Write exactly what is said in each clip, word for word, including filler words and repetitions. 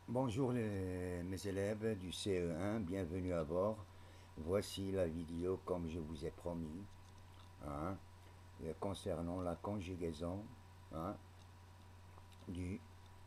Bonjour les- mes élèves du C E un, bienvenue à bord. Voici la vidéo comme je vous ai promis, hein, euh, concernant la conjugaison, hein, du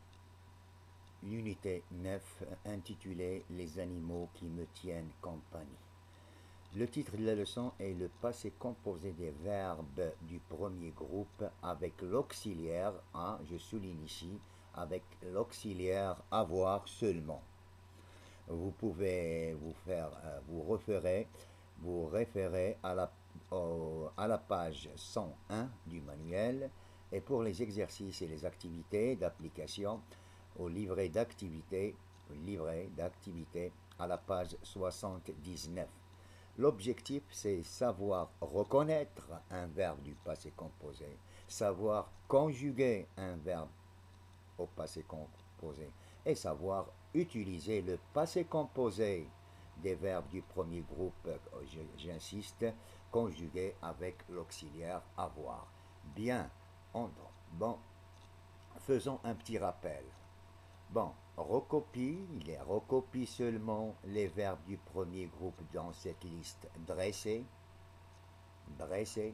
l'unité neuf intitulée Les animaux qui me tiennent compagnie. Le titre de la leçon est le passé composé des verbes du premier groupe avec l'auxiliaire, hein, je souligne ici, avec l'auxiliaire avoir seulement. Vous pouvez vous faire, euh, vous référer, vous référer à la, au- à la page cent un du manuel et pour les exercices et les activités d'application au livret d'activité, livret d'activité à la page soixante-dix-neuf. L'objectif, c'est savoir reconnaître un verbe du passé composé, savoir conjuguer un verbe au passé composé et savoir utiliser le passé composé des verbes du premier groupe, j'insiste, conjugué avec l'auxiliaire avoir. Bien, on, bon, faisons un petit rappel. Bon, recopie, il est recopie seulement les verbes du premier groupe dans cette liste. Dresser, dresser,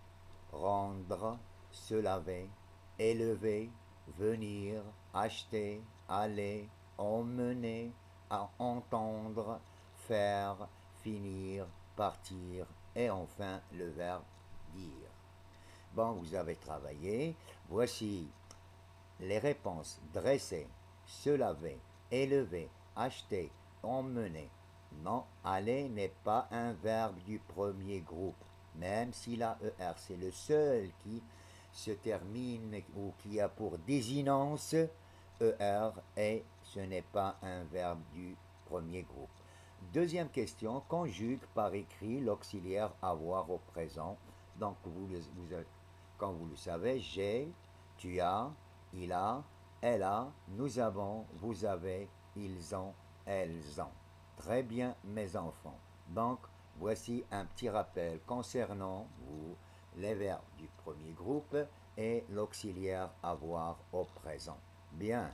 rendre, se laver, élever, venir, acheter, aller, emmener, à entendre, faire, finir, partir et enfin le verbe dire. Bon, vous avez travaillé. Voici les réponses. Dresser, se laver, élever, acheter, emmener. Non, aller n'est pas un verbe du premier groupe, même si la E R c'est le seul qui se termine ou qui a pour désinence E R et ce n'est pas un verbe du premier groupe. Deuxième question, conjugue par écrit l'auxiliaire avoir au présent. Donc, vous, vous, quand vous le savez, j'ai, tu as, il a, elle a, nous avons, vous avez, ils ont, elles ont. Très bien, mes enfants. Donc, voici un petit rappel concernant vous, les verbes du premier groupe et l'auxiliaire avoir au présent. Bien.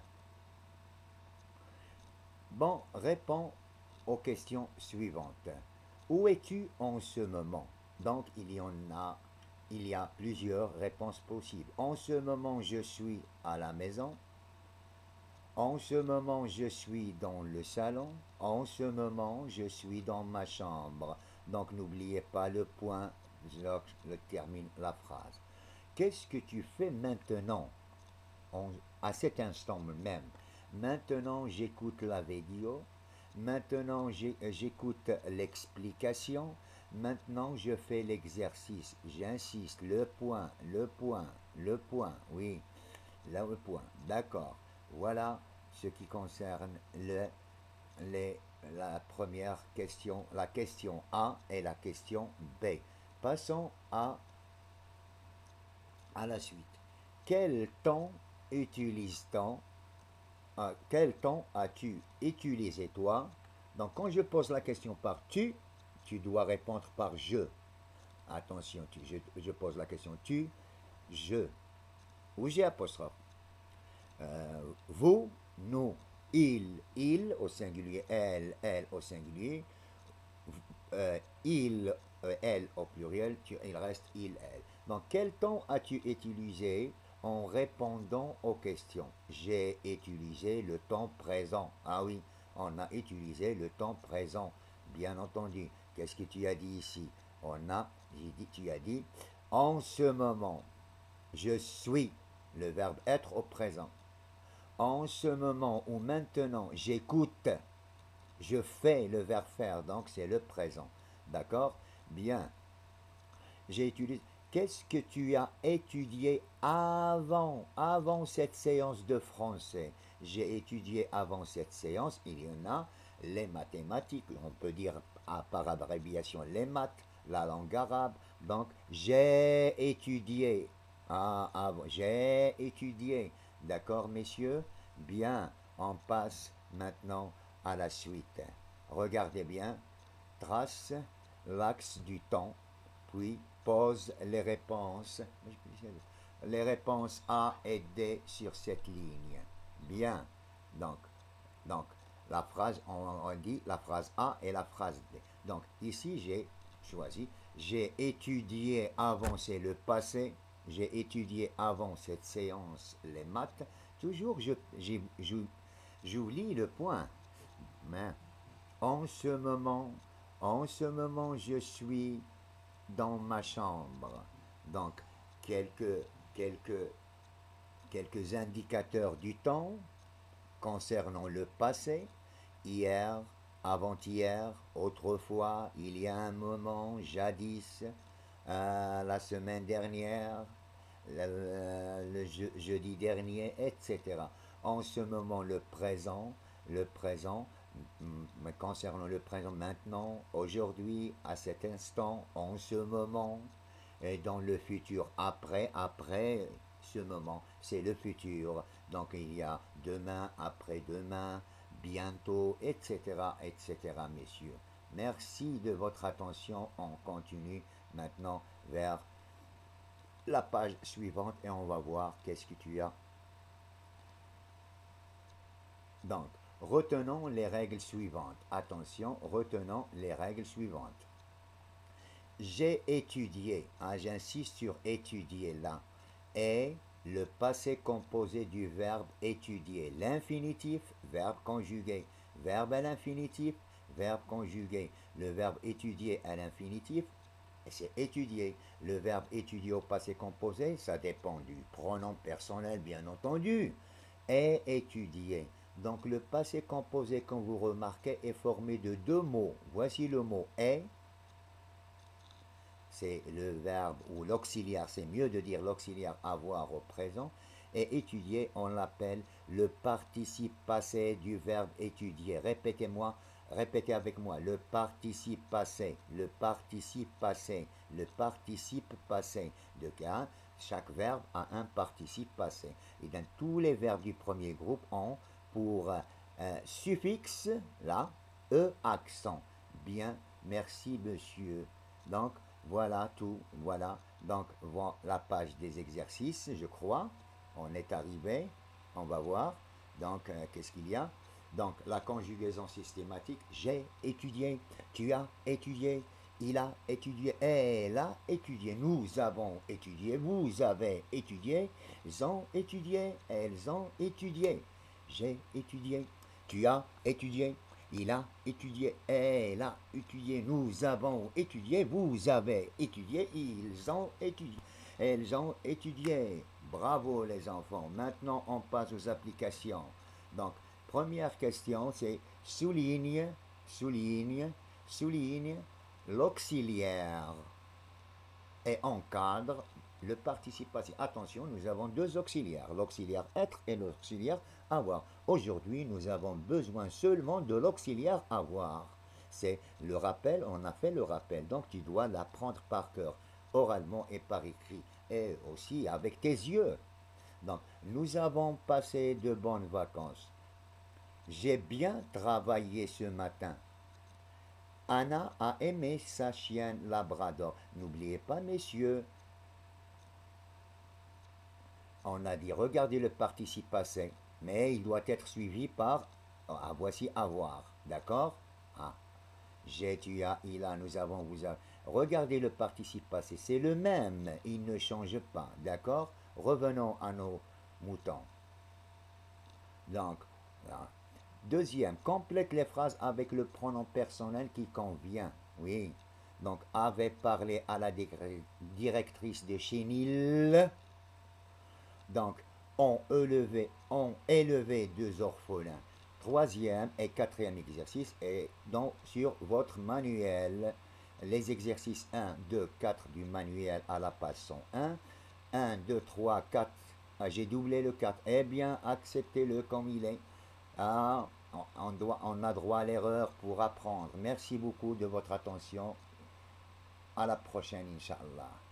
Bon, réponds aux questions suivantes. Où es-tu en ce moment? Donc, il y en a, il y a plusieurs réponses possibles. En ce moment, je suis à la maison. En ce moment, je suis dans le salon. En ce moment, je suis dans ma chambre. Donc, n'oubliez pas le point, je termine la phrase. Qu'est-ce que tu fais maintenant, en- à cet instant même? Maintenant, j'écoute la vidéo. Maintenant, j'écoute l'explication. Maintenant, je fais l'exercice. J'insiste, le point, le point, le point. Oui, là le point. D'accord. Voilà ce qui concerne le, les, la première question, la question A et la question B. Passons à, à la suite. Quel temps utilise-t-on euh, Quel temps as-tu utilisé toi? Donc quand je pose la question par tu, tu dois répondre par je. Attention, tu, je, je pose la question tu, je, ou j'ai apostrophe. Euh, vous, nous, il, il au singulier, elle, elle au singulier, euh, il, euh, elle au pluriel, tu, il reste il, elle. Donc quel temps as-tu utilisé en répondant aux questions? J'ai utilisé le temps présent. Ah oui, on a utilisé le temps présent. Bien entendu. Qu'est-ce que tu as dit ici? On a, j'ai dit, tu as dit, en ce moment, je suis, le verbe être au présent. En ce moment ou maintenant, j'écoute, je fais le verbe faire, donc c'est le présent. D'accord? Bien. J'ai étudié. Qu'est-ce que tu as étudié avant, avant cette séance de français? J'ai étudié avant cette séance, il y en a les mathématiques, on peut dire par abréviation les maths, la langue arabe. Donc, j'ai étudié. Ah, ah, j'ai étudié. D'accord, messieurs? Bien, on passe maintenant à la suite. Regardez bien. Trace l'axe du temps, puis pose les réponses, les réponses A et D sur cette ligne. Bien. Donc, Donc, la phrase, on, on dit la phrase A et la phrase B. Donc, ici, j'ai choisi, j'ai étudié avant, c'est le passé, j'ai étudié avant cette séance les maths. Toujours, je, j'oublie le point. Mais en ce moment, en ce moment, je suis dans ma chambre. Donc, quelques, quelques, quelques indicateurs du temps concernant le passé, hier, avant-hier, autrefois, il y a un moment, jadis, euh, la semaine dernière, le, le je, jeudi dernier, et cetera. En ce moment, le présent, le présent, mais concernant le présent maintenant, aujourd'hui, à cet instant, en ce moment, et dans le futur, après, après ce moment, c'est le futur. Donc il y a demain, après-demain, bientôt, et cetera, et cetera, messieurs. Merci de votre attention. On continue maintenant vers la page suivante et on va voir qu'est-ce que tu as. Donc, retenons les règles suivantes. Attention, retenons les règles suivantes. J'ai étudié, ah, j'insiste sur étudier là, est le passé composé du verbe étudier. L'infinitif, verbe conjugué. Verbe à l'infinitif, verbe conjugué. Le verbe étudier à l'infinitif, c'est étudier. Le verbe étudier au passé composé, ça dépend du pronom personnel, bien entendu. Est étudié. Donc le passé composé, comme vous remarquez, est formé de deux mots. Voici le mot est. C'est le verbe ou l'auxiliaire, c'est mieux de dire l'auxiliaire avoir au présent. Et étudier, on l'appelle le participe passé du verbe étudier. Répétez-moi, répétez avec moi, le participe passé, le participe passé, le participe passé. De cas, chaque verbe a un participe passé. Et dans tous les verbes du premier groupe ont pour euh, suffixe, là, E accent. Bien, merci monsieur. Donc, voilà tout, voilà. Donc, voilà la page des exercices, je crois. On est arrivé, on va voir. Donc, euh, qu'est-ce qu'il y a? Donc, la conjugaison systématique. J'ai étudié, tu as étudié, il a étudié, elle a étudié, nous avons étudié, vous avez étudié, ils ont étudié, elles ont étudié. J'ai étudié, tu as étudié, il a étudié, elle a étudié, nous avons étudié, vous avez étudié, ils ont étudié, elles ont étudié. Bravo les enfants. Maintenant, on passe aux applications. Donc, première question, c'est souligne, souligne, souligne l'auxiliaire et encadre le participe passé. Attention, nous avons deux auxiliaires, l'auxiliaire être et l'auxiliaire avoir. Aujourd'hui, nous avons besoin seulement de l'auxiliaire avoir. C'est le rappel, on a fait le rappel, donc tu dois l'apprendre par cœur, oralement et par écrit, et aussi avec tes yeux. Donc, nous avons passé de bonnes vacances. J'ai bien travaillé ce matin. Anna a aimé sa chienne Labrador. N'oubliez pas, messieurs, on a dit regardez le participe passé, mais il doit être suivi par ah, voici avoir. D'accord? Ah. J'ai, tu as, il a, nous avons, vous avez. Regardez le participe passé, c'est le même, il ne change pas. D'accord? Revenons à nos moutons. Donc, là. Deuxième, complète les phrases avec le pronom personnel qui convient. Oui. Donc, avait parlé à la directrice de Chénil. Donc, ont élevé, ont élevé deux orphelins. Troisième et quatrième exercice est donc sur votre manuel. Les exercices un, deux, quatre du manuel à la page sont un. un, deux, trois, quatre. Ah, j'ai doublé le quatre. Eh bien, acceptez-le comme il est. Ah, on, doit, on a droit à l'erreur pour apprendre. Merci beaucoup de votre attention. À la prochaine, Inch'Allah.